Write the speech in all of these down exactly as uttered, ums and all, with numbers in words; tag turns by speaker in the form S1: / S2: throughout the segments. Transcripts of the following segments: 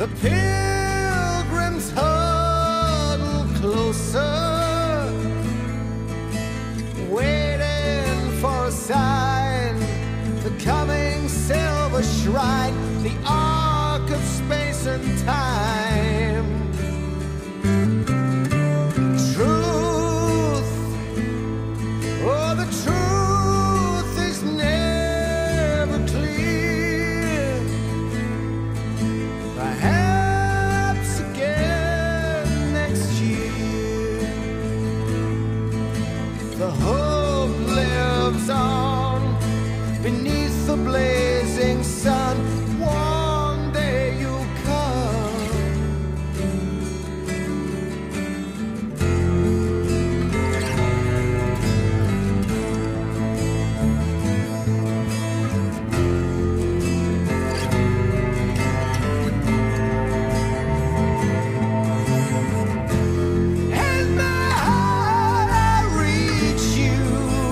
S1: The pilgrims huddle closer, waiting for a sign. The coming silver shrine, the arc of space and time. Truth, oh, the truth is never clear. Perhaps again next year. The hope lives on beneath the blazing sun. One day you'll come. And my heart, I reach you.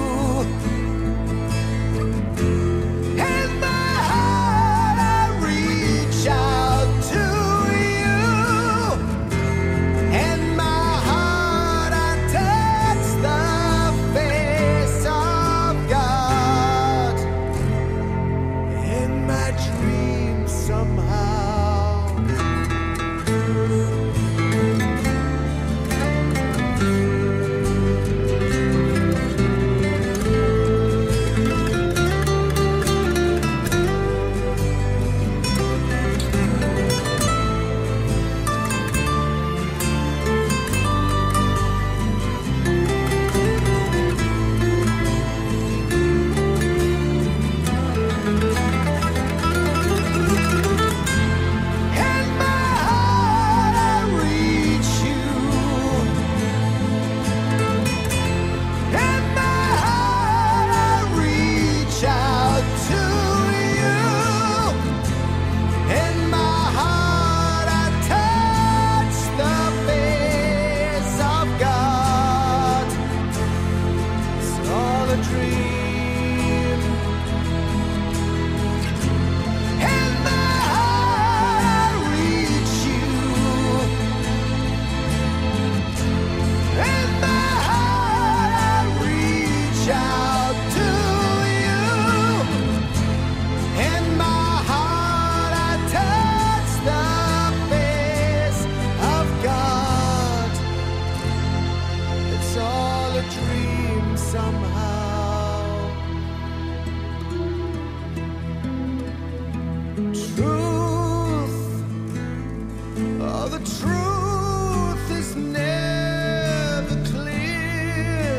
S1: And my heart, I reach out to you. And my heart, I touch the face of God. In my dreams somehow. And my heart, I reach you. And my heart, I reach out to you. In my heart, I touch the face of God. It's all a dream. In my heart, I reach you. In my heart, I reach out to you. In my heart, I touch the face of God. It's all a dream somehow. Truth, oh, the truth is never clear.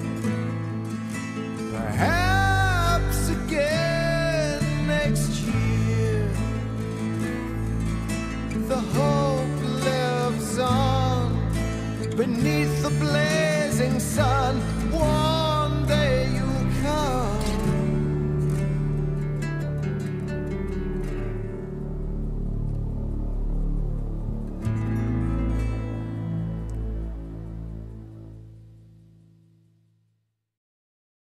S1: Perhaps again next year. The hope lives on beneath the blazing sun.